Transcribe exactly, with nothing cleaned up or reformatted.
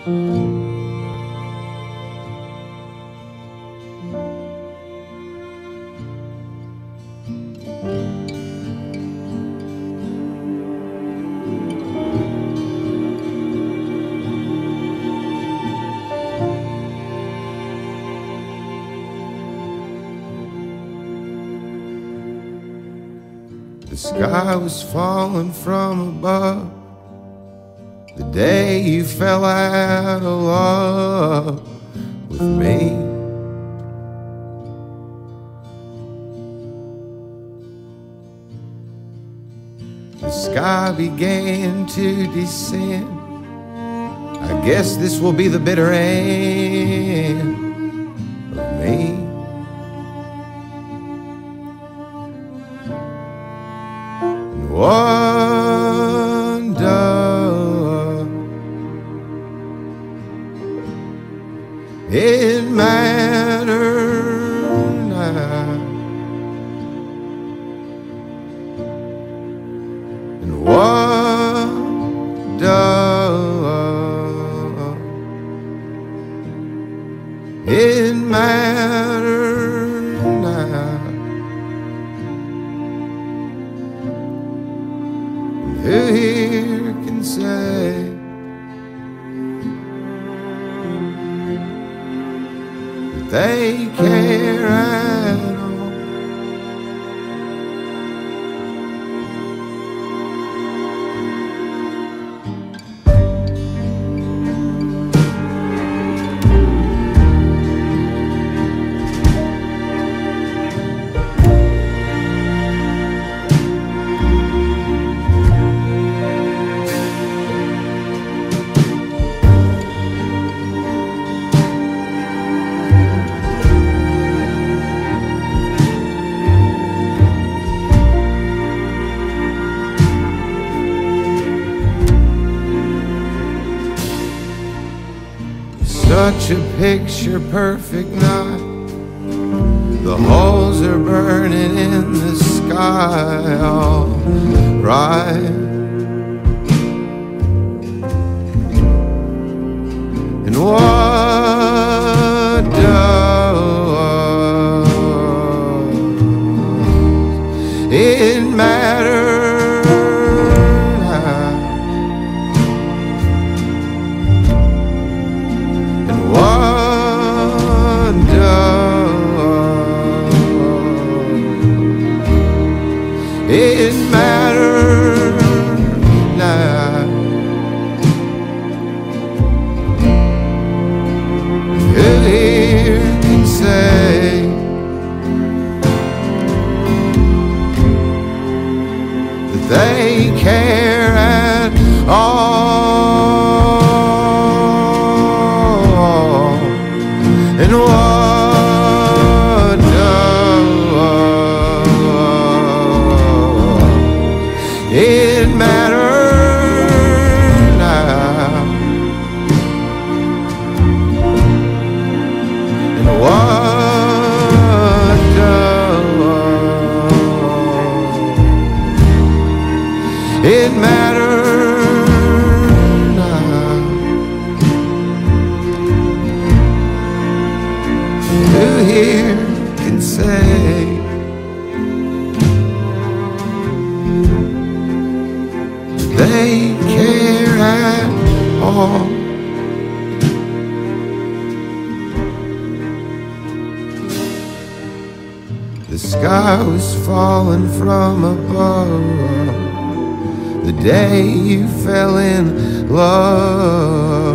The sky was falling from above the day you fell out of love with me. The sky began to descend. I guess this will be the bitter end of me. Wonder it matters now, and wonder it matters now. Who here can say that they care at all? Such a picture perfect night. The holes are burning in the sky, all right. And what does it matter? It matters now. Who here can say that they care at all? And what does it matters now? And what does it matter now? Who here can say they care at all? The sky was falling from above the day you fell in love